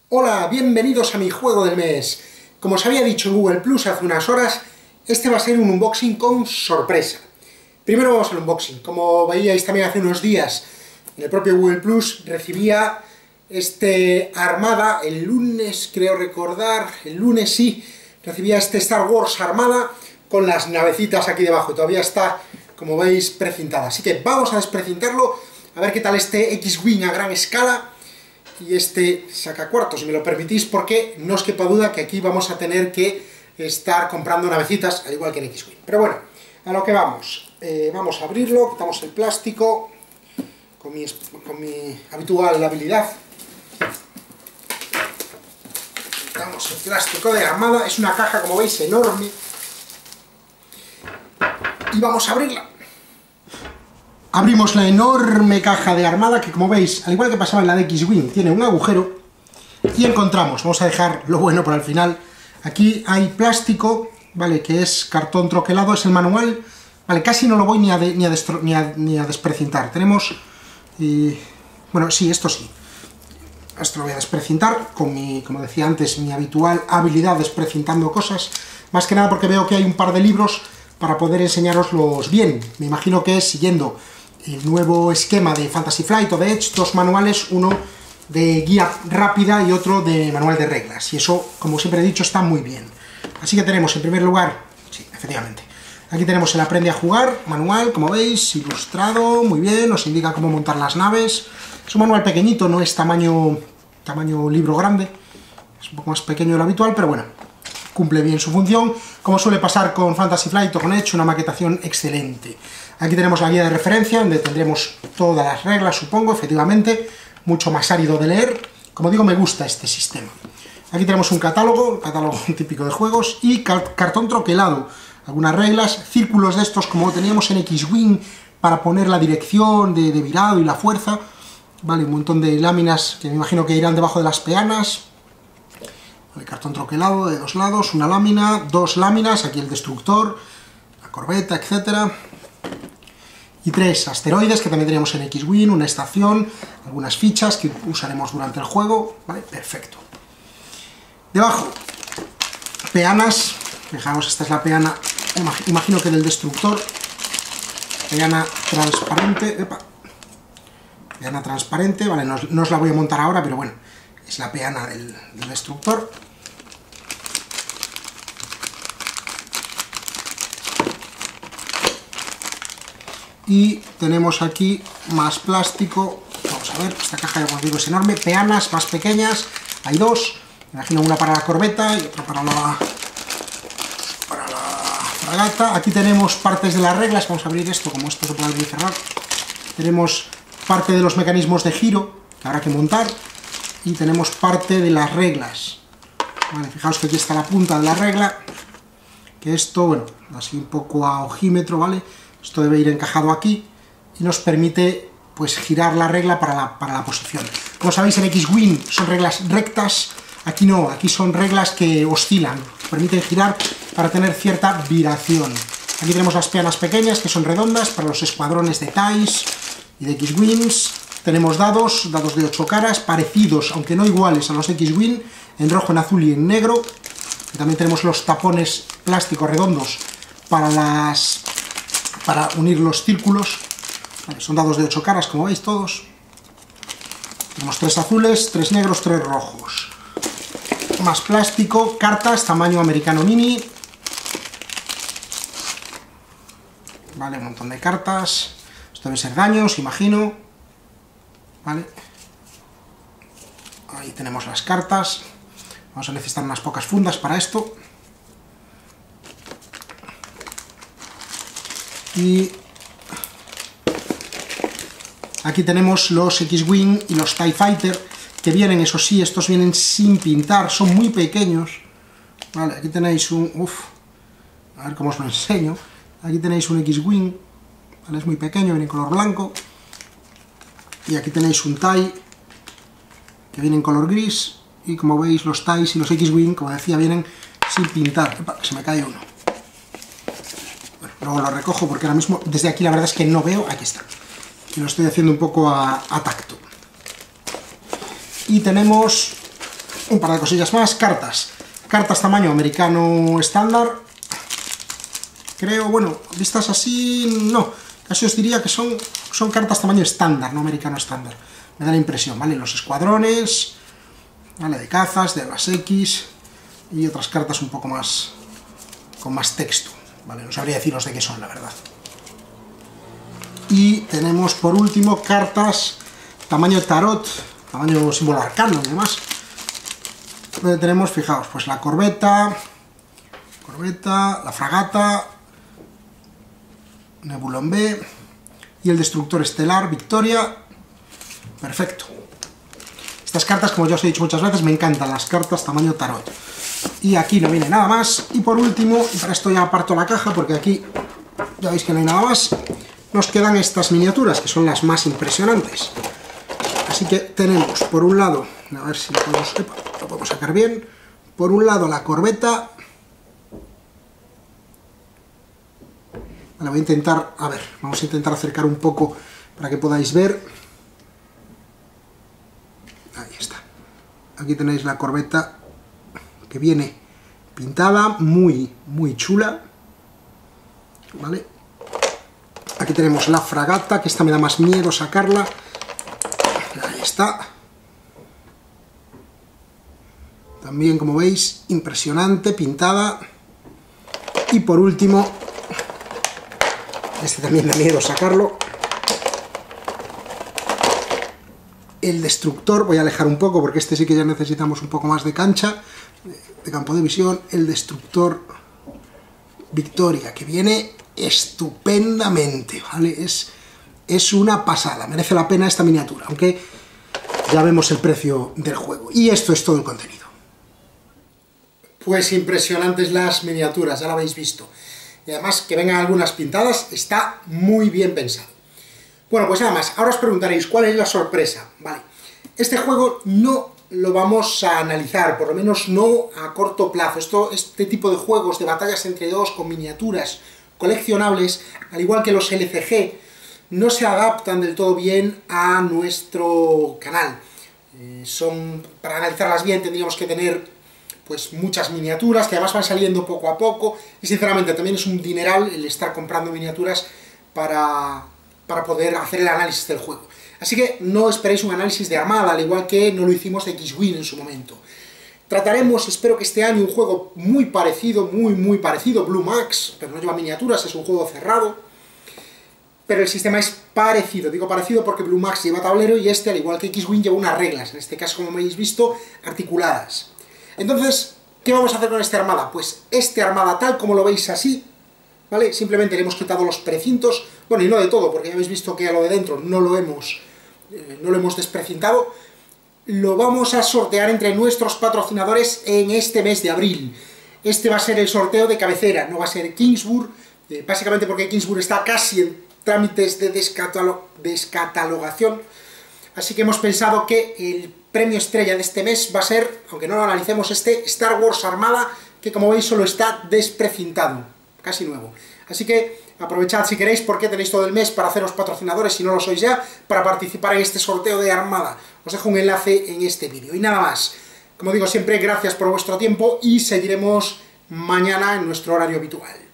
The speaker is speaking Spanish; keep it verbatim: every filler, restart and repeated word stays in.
Hola, bienvenidos a mi juego del mes. Como os había dicho en Google Plus hace unas horas, este va a ser un unboxing con sorpresa. Primero vamos al unboxing. Como veíais también hace unos días en el propio Google Plus, recibía este Armada, el lunes creo recordar, el lunes sí, recibía este Star Wars Armada con las navecitas aquí debajo, todavía está, como veis, precintada. Así que vamos a desprecintarlo, a ver qué tal este X-Wing a gran escala y este sacacuartos, si me lo permitís, porque no os quepa duda que aquí vamos a tener que estar comprando navecitas, al igual que en X-Wing. Pero bueno, a lo que vamos. Eh, vamos a abrirlo, quitamos el plástico con mi, con mi habitual habilidad. Quitamos el plástico de Armada, es una caja, como veis, enorme. Y vamos a abrirla. Abrimos la enorme caja de Armada, que como veis, al igual que pasaba en la de X-Wing, tiene un agujero. Y encontramos, vamos a dejar lo bueno para el final, aquí hay plástico, ¿vale? Que es cartón troquelado, es el manual, ¿vale? Casi no lo voy ni a, de, ni a, destro, ni a, ni a desprecintar. Tenemos, y, bueno, sí, esto sí. Esto lo voy a desprecintar, con mi, como decía antes, mi habitual habilidad desprecintando cosas. Más que nada porque veo que hay un par de libros para poder enseñároslos bien. Me imagino que es siguiendo el nuevo esquema de Fantasy Flight o de Edge, dos manuales, uno de guía rápida y otro de manual de reglas. Y eso, como siempre he dicho, está muy bien. Así que tenemos, en primer lugar, sí, efectivamente, aquí tenemos el Aprende a Jugar, manual, como veis, ilustrado, muy bien, nos indica cómo montar las naves. Es un manual pequeñito, no es tamaño, tamaño libro grande, es un poco más pequeño de lo habitual, pero bueno, cumple bien su función, como suele pasar con Fantasy Flight o con Edge, una maquetación excelente. Aquí tenemos la guía de referencia, donde tendremos todas las reglas, supongo, efectivamente, mucho más árido de leer. Como digo, me gusta este sistema. Aquí tenemos un catálogo, un catálogo típico de juegos, y cartón troquelado, algunas reglas, círculos de estos como teníamos en X-Wing, para poner la dirección de, de virado y la fuerza, vale, un montón de láminas que me imagino que irán debajo de las peanas. El cartón troquelado de dos lados, una lámina, dos láminas, aquí el destructor, la corbeta, etcétera. Y tres asteroides que también teníamos en X-Wing, una estación, algunas fichas que usaremos durante el juego, ¿vale? Perfecto. Debajo, peanas, fijaos, esta es la peana, imagino que del destructor, peana transparente, epa, peana transparente, vale, no, no os la voy a montar ahora, pero bueno, es la peana del, del destructor. Y tenemos aquí más plástico, vamos a ver, esta caja, como digo, es enorme, peanas más pequeñas, hay dos, me imagino una para la corbeta y otra para la, para la fragata. Aquí tenemos partes de las reglas, vamos a abrir esto, como esto se puede abrir y cerrar. Tenemos parte de los mecanismos de giro que habrá que montar, y tenemos parte de las reglas. Vale, fijaos que aquí está la punta de la regla, que esto, bueno, así un poco a ojímetro, ¿vale? Esto debe ir encajado aquí y nos permite, pues, girar la regla para la, para la posición. Como sabéis, en X-Wing son reglas rectas, aquí no, aquí son reglas que oscilan, permiten girar para tener cierta viración. Aquí tenemos las peanas pequeñas, que son redondas, para los escuadrones de TIEs y de X-Wings. Tenemos dados, dados de ocho caras, parecidos, aunque no iguales, a los X-Wing, en rojo, en azul y en negro. Y también tenemos los tapones plásticos redondos para las... para unir los círculos. Vale, son dados de ocho caras, como veis todos. Tenemos tres azules, tres negros, tres rojos. Más plástico, cartas, tamaño americano mini. Vale, un montón de cartas. Esto debe ser daños, imagino. Vale. Ahí tenemos las cartas. Vamos a necesitar unas pocas fundas para esto. Y aquí tenemos los X-Wing y los TIE Fighter, que vienen, eso sí, estos vienen sin pintar, son muy pequeños. Vale, aquí tenéis un... Uf, a ver cómo os lo enseño. Aquí tenéis un X-Wing, ¿vale? Es muy pequeño, viene en color blanco. Y aquí tenéis un TIE, que viene en color gris. Y como veis, los TIEs y los X-Wing, como decía, vienen sin pintar. Epa, que se me cae uno. Luego lo recojo porque ahora mismo, desde aquí la verdad es que no veo, aquí está. Y lo estoy haciendo un poco a, a tacto. Y tenemos un par de cosillas más. Cartas. Cartas tamaño americano estándar. Creo, bueno, vistas así, no. Casi os diría que son, son cartas tamaño estándar, no americano estándar. Me da la impresión, ¿vale? Los escuadrones, ¿vale? De cazas, de las X y otras cartas un poco más, con más texto, ¿vale? No sabría deciros de qué son, la verdad. Y tenemos por último cartas tamaño tarot, tamaño símbolo arcano y demás. Donde tenemos, fijaos, pues la corbeta, corbeta, la fragata, Nebulon B y el destructor estelar Victoria. Perfecto. Estas cartas, como ya os he dicho muchas veces, me encantan las cartas tamaño tarot. Y aquí no viene nada más. Y por último, y para esto ya aparto la caja porque aquí ya veis que no hay nada más, nos quedan estas miniaturas, que son las más impresionantes. Así que tenemos, por un lado, a ver si lo podemos, epa, lo podemos sacar bien, por un lado la corbeta. Vale, voy a intentar, a ver, vamos a intentar acercar un poco para que podáis ver. Ahí está. Aquí tenéis la corbeta que viene pintada, muy, muy chula. ¿Vale? Aquí tenemos la fragata, que esta me da más miedo sacarla. Ahí está. También, como veis, impresionante, pintada. Y por último, este también da miedo sacarlo, el destructor. Voy a alejar un poco porque este sí que ya necesitamos un poco más de cancha, de campo de visión. El destructor Victoria, que viene estupendamente, ¿vale? Es, es una pasada, merece la pena esta miniatura, aunque ya vemos el precio del juego. Y esto es todo el contenido. Pues impresionantes las miniaturas, ya lo habéis visto. Y además que vengan algunas pintadas, está muy bien pensado. Bueno, pues nada más, ahora os preguntaréis cuál es la sorpresa. Vale, este juego no lo vamos a analizar, por lo menos no a corto plazo. Esto, este tipo de juegos de batallas entre dos con miniaturas coleccionables, al igual que los L C G, no se adaptan del todo bien a nuestro canal. Eh, son, para analizarlas bien tendríamos que tener pues muchas miniaturas, que además van saliendo poco a poco, y sinceramente también es un dineral el estar comprando miniaturas para, para poder hacer el análisis del juego. Así que no esperéis un análisis de Armada, al igual que no lo hicimos de X-Wing en su momento. Trataremos, espero que este año, un juego muy parecido, muy muy parecido, Blue Max, pero no lleva miniaturas, es un juego cerrado, pero el sistema es parecido. Digo parecido porque Blue Max lleva tablero y este, al igual que X-Wing, lleva unas reglas, en este caso, como habéis visto, articuladas. Entonces, ¿qué vamos a hacer con esta armada? Pues este armada tal como lo veis así, ¿vale? Simplemente le hemos quitado los precintos, bueno, y no de todo, porque ya habéis visto que a lo de dentro no lo hemos, eh, no lo hemos desprecintado. Lo vamos a sortear entre nuestros patrocinadores en este mes de abril. Este va a ser el sorteo de cabecera, no va a ser Kingsburg, eh, básicamente porque Kingsburg está casi en trámites de descatalo- descatalogación, así que hemos pensado que el premio estrella de este mes va a ser, aunque no lo analicemos, este Star Wars Armada, que como veis solo está desprecintado, casi nuevo. Así que aprovechad si queréis, porque tenéis todo el mes para haceros patrocinadores, si no lo sois ya, para participar en este sorteo de Armada. Os dejo un enlace en este vídeo. Y nada más, como digo siempre, gracias por vuestro tiempo y seguiremos mañana en nuestro horario habitual.